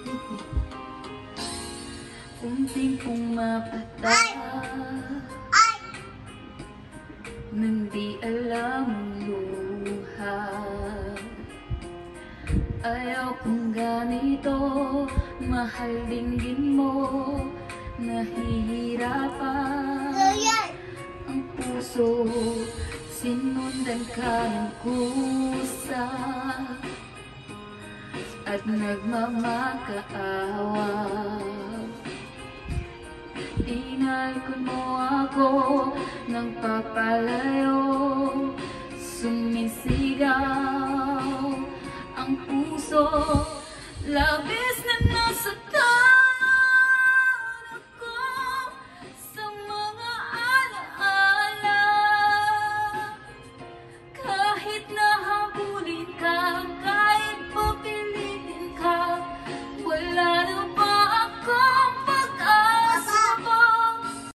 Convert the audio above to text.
Unting pumapata nang di alam ang luha. Ayaw kong ganito, mahal dinggin mo, nahihirapan ang puso, sinundan ka ng kusa at nagmamakaawa. Inalkon mo ako ng papalayo, sumisigaw ang puso, labis na